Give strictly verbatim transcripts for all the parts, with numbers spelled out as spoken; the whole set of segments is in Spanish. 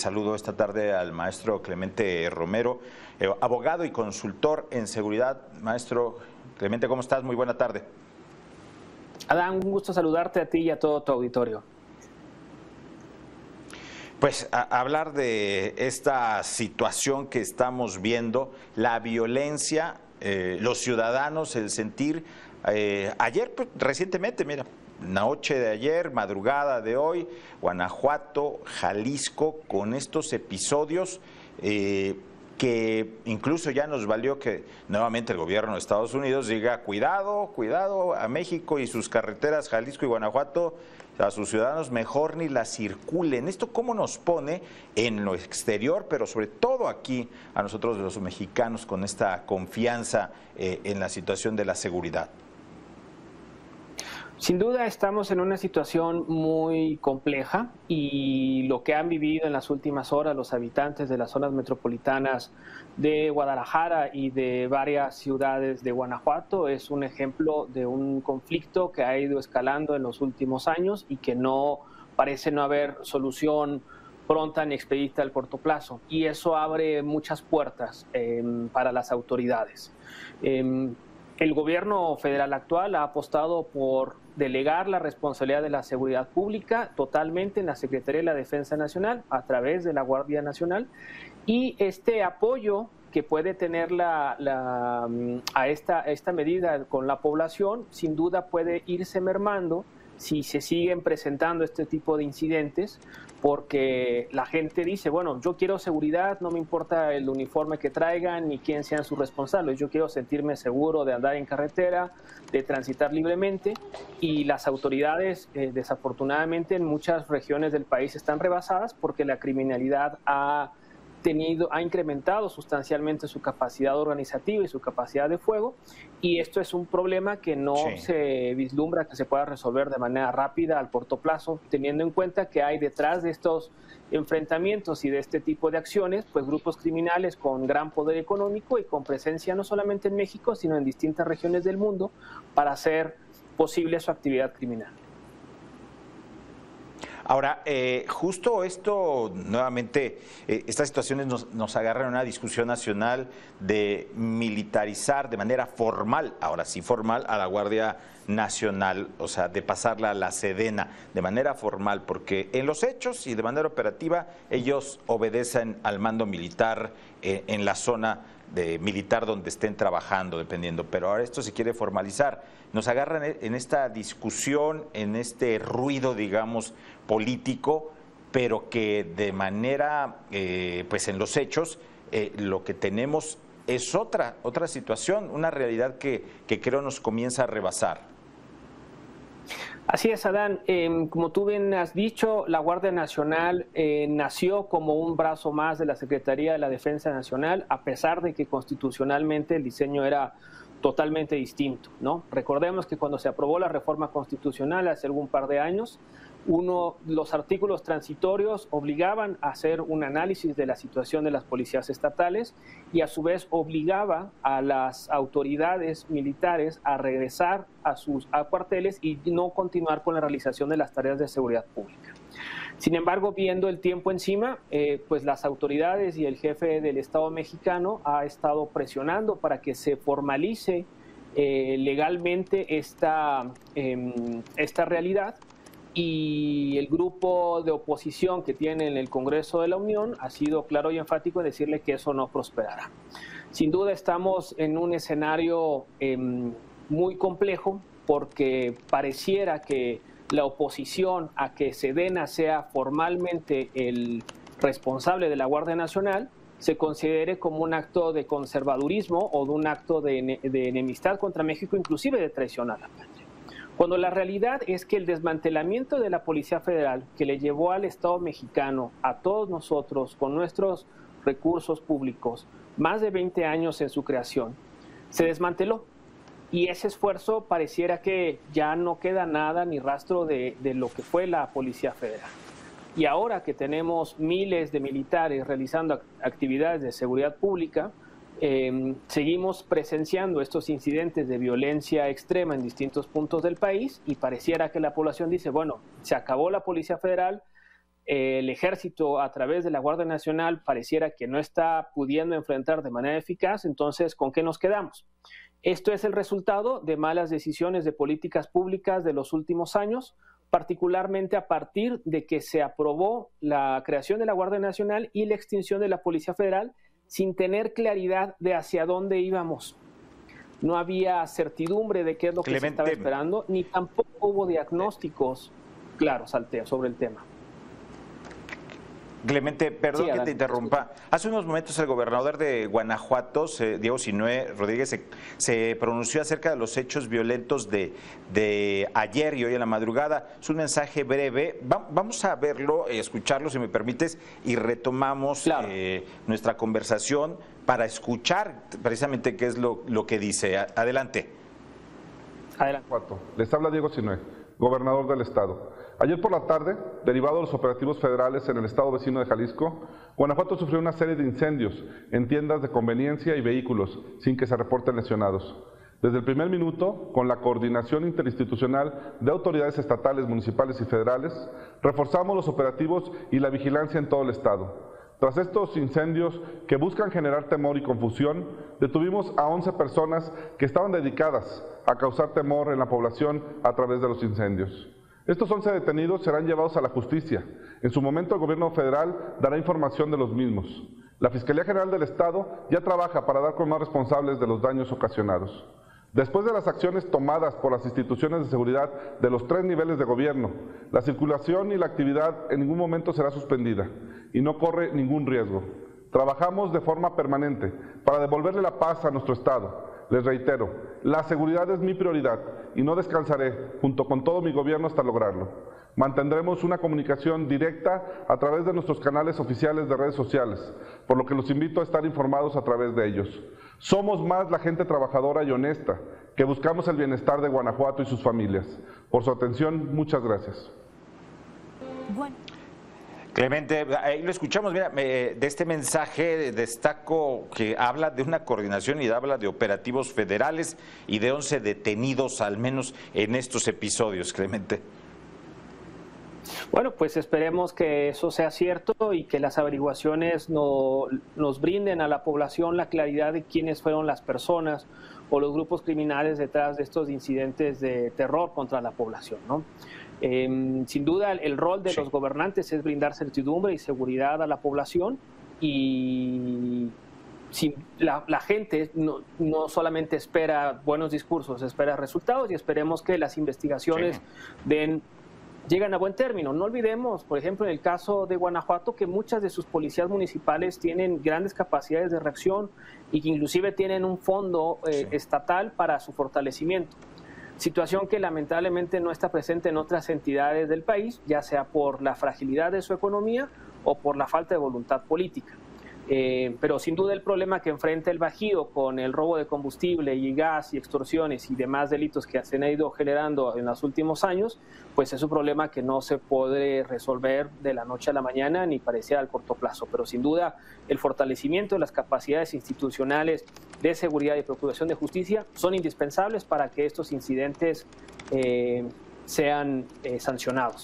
Saludo esta tarde al maestro Clemente Romero, eh, abogado y consultor en seguridad. Maestro Clemente, ¿cómo estás? Muy buena tarde. Adán, un gusto saludarte a ti y a todo tu auditorio. Pues a hablar de esta situación que estamos viendo, la violencia, eh, los ciudadanos, el sentir. Eh, ayer, pues, recientemente, mira, noche de ayer, madrugada de hoy, Guanajuato, Jalisco, con estos episodios eh, que incluso ya nos valió que nuevamente el gobierno de Estados Unidos diga cuidado, cuidado a México y sus carreteras, Jalisco y Guanajuato, a sus ciudadanos mejor ni las circulen. ¿Esto cómo nos pone en lo exterior, pero sobre todo aquí a nosotros los mexicanos con esta confianza eh, en la situación de la seguridad? Sin duda estamos en una situación muy compleja y lo que han vivido en las últimas horas los habitantes de las zonas metropolitanas de Guadalajara y de varias ciudades de Guanajuato es un ejemplo de un conflicto que ha ido escalando en los últimos años y que no parece no haber solución pronta ni expedita al corto plazo. Y eso abre muchas puertas eh, para las autoridades. Eh, El gobierno federal actual ha apostado por delegar la responsabilidad de la seguridad pública totalmente en la Secretaría de la Defensa Nacional a través de la Guardia Nacional, y este apoyo que puede tener la, la, a, esta, a esta medida con la población sin duda puede irse mermando si se siguen presentando este tipo de incidentes, porque la gente dice, bueno, yo quiero seguridad, no me importa el uniforme que traigan ni quién sean sus responsables, yo quiero sentirme seguro de andar en carretera, de transitar libremente, y las autoridades eh, desafortunadamente en muchas regiones del país están rebasadas porque la criminalidad ha tenido, ha incrementado sustancialmente su capacidad organizativa y su capacidad de fuego, y esto es un problema que no sí. se vislumbra que se pueda resolver de manera rápida al corto plazo, teniendo en cuenta que hay detrás de estos enfrentamientos y de este tipo de acciones, pues grupos criminales con gran poder económico y con presencia no solamente en México, sino en distintas regiones del mundo para hacer posible su actividad criminal. Ahora, eh, justo esto, nuevamente, eh, estas situaciones nos, nos agarran a una discusión nacional de militarizar de manera formal, ahora sí formal, a la Guardia Nacional, o sea, de pasarla a la Sedena de manera formal, porque en los hechos y de manera operativa ellos obedecen al mando militar eh, en la zona de militar donde estén trabajando, dependiendo, pero ahora esto se quiere formalizar. Nos agarran en esta discusión, en este ruido, digamos, político, pero que de manera, eh, pues en los hechos, eh, lo que tenemos es otra, otra situación, una realidad que, que creo nos comienza a rebasar. Así es, Adán. Eh, como tú bien has dicho, la Guardia Nacional eh, nació como un brazo más de la Secretaría de la Defensa Nacional, a pesar de que constitucionalmente el diseño era totalmente distinto, ¿no? Recordemos que cuando se aprobó la reforma constitucional hace algún par de años, uno, los artículos transitorios obligaban a hacer un análisis de la situación de las policías estatales y a su vez obligaba a las autoridades militares a regresar a sus a cuarteles y no continuar con la realización de las tareas de seguridad pública. Sin embargo, viendo el tiempo encima, eh, pues las autoridades y el jefe del Estado mexicano ha estado presionando para que se formalice eh, legalmente esta, eh, esta realidad, y el grupo de oposición que tiene en el Congreso de la Unión ha sido claro y enfático en decirle que eso no prosperará. Sin duda estamos en un escenario eh, muy complejo, porque pareciera que la oposición a que Sedena sea formalmente el responsable de la Guardia Nacional se considere como un acto de conservadurismo o de un acto de, de enemistad contra México, inclusive de traición a la patria. Cuando la realidad es que el desmantelamiento de la Policía Federal, que le llevó al Estado mexicano, a todos nosotros, con nuestros recursos públicos, más de veinte años en su creación, se desmanteló. Y ese esfuerzo pareciera que ya no queda nada ni rastro de, de lo que fue la Policía Federal. Y ahora que tenemos miles de militares realizando actividades de seguridad pública, Eh, seguimos presenciando estos incidentes de violencia extrema en distintos puntos del país, y pareciera que la población dice, bueno, se acabó la Policía Federal, el ejército a través de la Guardia Nacional pareciera que no está pudiendo enfrentar de manera eficaz, entonces, ¿con qué nos quedamos? Esto es el resultado de malas decisiones de políticas públicas de los últimos años, particularmente a partir de que se aprobó la creación de la Guardia Nacional y la extinción de la Policía Federal sin tener claridad de hacia dónde íbamos. No había certidumbre de qué es lo que Clemente. se estaba esperando, ni tampoco hubo diagnósticos claros sobre el tema. Clemente, perdón sí, que te interrumpa. Hace unos momentos el gobernador de Guanajuato, Diego Sinue Rodríguez, se, se pronunció acerca de los hechos violentos de, de ayer y hoy en la madrugada. Es un mensaje breve. Va, vamos a verlo, escucharlo, si me permites, y retomamos claro. eh, nuestra conversación para escuchar precisamente qué es lo, lo que dice. Adelante. Adelante. Les habla Diego Sinue, gobernador del estado. Ayer por la tarde, derivado de los operativos federales en el estado vecino de Jalisco, Guanajuato sufrió una serie de incendios en tiendas de conveniencia y vehículos, sin que se reporten lesionados. Desde el primer minuto, con la coordinación interinstitucional de autoridades estatales, municipales y federales, reforzamos los operativos y la vigilancia en todo el estado. Tras estos incendios que buscan generar temor y confusión, detuvimos a once personas que estaban dedicadas a causar temor en la población a través de los incendios. Estos once detenidos serán llevados a la justicia. En su momento, el gobierno federal dará información de los mismos. La Fiscalía General del Estado ya trabaja para dar con más responsables de los daños ocasionados. Después de las acciones tomadas por las instituciones de seguridad de los tres niveles de gobierno, la circulación y la actividad en ningún momento será suspendida y no corre ningún riesgo. Trabajamos de forma permanente para devolverle la paz a nuestro Estado. Les reitero, la seguridad es mi prioridad y no descansaré junto con todo mi gobierno hasta lograrlo. Mantendremos una comunicación directa a través de nuestros canales oficiales de redes sociales, por lo que los invito a estar informados a través de ellos. Somos más la gente trabajadora y honesta que buscamos el bienestar de Guanajuato y sus familias. Por su atención, muchas gracias. Bueno. Clemente, ahí lo escuchamos, mira, de este mensaje destaco que habla de una coordinación y habla de operativos federales y de once detenidos al menos en estos episodios, Clemente. Bueno, pues esperemos que eso sea cierto y que las averiguaciones no, nos brinden a la población la claridad de quiénes fueron las personas o los grupos criminales detrás de estos incidentes de terror contra la población, ¿no? Eh, sin duda, el, el rol de sí. los gobernantes es brindar certidumbre y seguridad a la población y si la, la gente no, no solamente espera buenos discursos, espera resultados y esperemos que las investigaciones sí. den, lleguen a buen término. No olvidemos, por ejemplo, en el caso de Guanajuato, que muchas de sus policías municipales tienen grandes capacidades de reacción y que inclusive tienen un fondo eh, sí. estatal para su fortalecimiento. Situación que lamentablemente no está presente en otras entidades del país, ya sea por la fragilidad de su economía o por la falta de voluntad política. Eh, pero sin duda el problema que enfrenta el Bajío con el robo de combustible y gas y extorsiones y demás delitos que se han ido generando en los últimos años, pues es un problema que no se puede resolver de la noche a la mañana ni pareciera al corto plazo. Pero sin duda el fortalecimiento de las capacidades institucionales de seguridad y procuración de justicia son indispensables para que estos incidentes eh, sean eh, sancionados.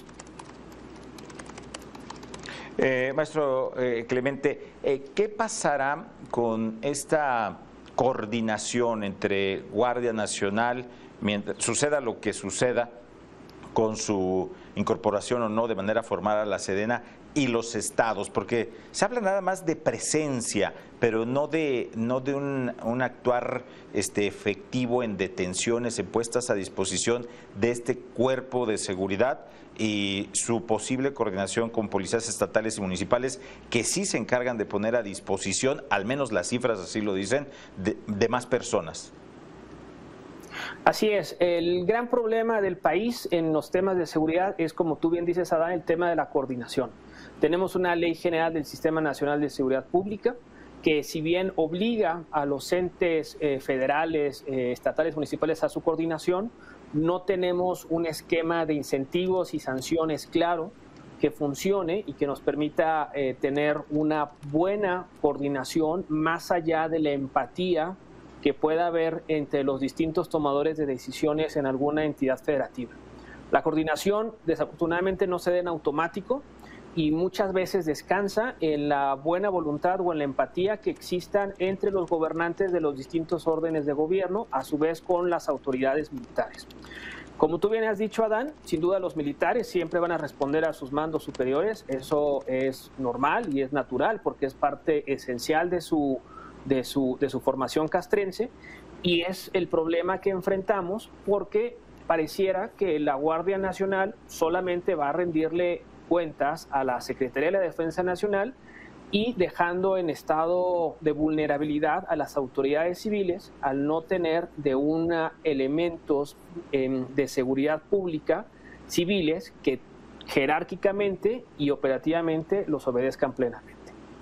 Eh, maestro eh, Clemente, eh, ¿qué pasará con esta coordinación entre Guardia Nacional, mientras suceda lo que suceda con su incorporación o no de manera formal a la Sedena, y los estados? Porque se habla nada más de presencia, pero no de, no de un, un actuar este, efectivo en detenciones, en puestas a disposición de este cuerpo de seguridad y su posible coordinación con policías estatales y municipales que sí se encargan de poner a disposición, al menos las cifras así lo dicen, de, de más personas. Así es, el gran problema del país en los temas de seguridad es, como tú bien dices, Adán, el tema de la coordinación. Tenemos una ley general del Sistema Nacional de Seguridad Pública que, si bien obliga a los entes eh, federales, eh, estatales, municipales a su coordinación, no tenemos un esquema de incentivos y sanciones claro que funcione y que nos permita eh, tener una buena coordinación más allá de la empatía que pueda haber entre los distintos tomadores de decisiones en alguna entidad federativa. La coordinación desafortunadamente no se da en automático y muchas veces descansa en la buena voluntad o en la empatía que existan entre los gobernantes de los distintos órdenes de gobierno, a su vez con las autoridades militares. Como tú bien has dicho, Adán, sin duda los militares siempre van a responder a sus mandos superiores. Eso es normal y es natural porque es parte esencial de su, de su, de su formación castrense, y es el problema que enfrentamos porque pareciera que la Guardia Nacional solamente va a rendirle cuentas a la Secretaría de la Defensa Nacional y dejando en estado de vulnerabilidad a las autoridades civiles al no tener de una elementos eh, de seguridad pública civiles que jerárquicamente y operativamente los obedezcan plenamente.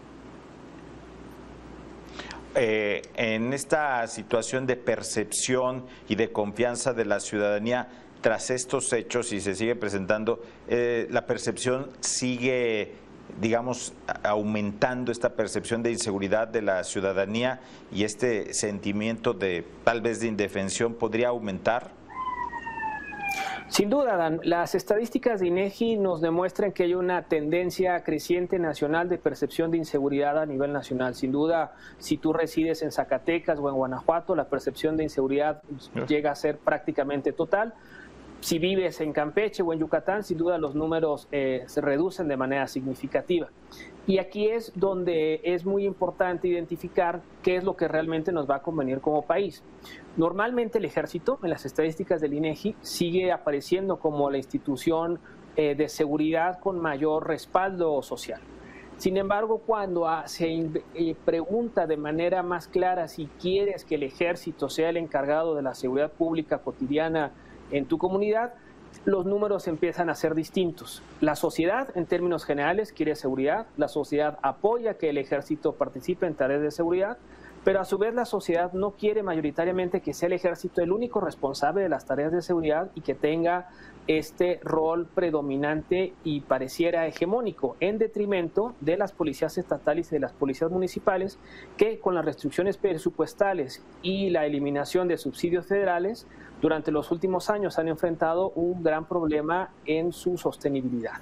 Eh, en esta situación de percepción y de confianza de la ciudadanía tras estos hechos, y se sigue presentando, eh, la percepción sigue, digamos, aumentando, esta percepción de inseguridad de la ciudadanía, y este sentimiento de tal vez de indefensión podría aumentar. Sin duda, Dan, las estadísticas de INEGI nos demuestran que hay una tendencia creciente nacional de percepción de inseguridad a nivel nacional. Sin duda, si tú resides en Zacatecas o en Guanajuato, la percepción de inseguridad llega a ser prácticamente total. Si vives en Campeche o en Yucatán, sin duda los números eh, se reducen de manera significativa. Y aquí es donde es muy importante identificar qué es lo que realmente nos va a convenir como país. Normalmente el Ejército, en las estadísticas del INEGI, sigue apareciendo como la institución eh, de seguridad con mayor respaldo social. Sin embargo, cuando se eh, pregunta de manera más clara si quieres que el Ejército sea el encargado de la seguridad pública cotidiana en tu comunidad, los números empiezan a ser distintos. La sociedad, en términos generales, quiere seguridad, la sociedad apoya que el Ejército participe en tareas de seguridad, pero a su vez la sociedad no quiere mayoritariamente que sea el Ejército el único responsable de las tareas de seguridad y que tenga este rol predominante y pareciera hegemónico, en detrimento de las policías estatales y de las policías municipales, que con las restricciones presupuestales y la eliminación de subsidios federales, durante los últimos años han enfrentado un gran problema en su sostenibilidad.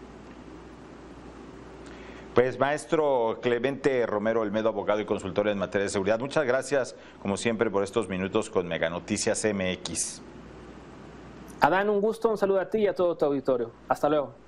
Pues maestro Clemente Romero Olmedo, abogado y consultor en materia de seguridad, muchas gracias como siempre por estos minutos con Mega Noticias M X. Adán, un gusto, un saludo a ti y a todo tu auditorio. Hasta luego.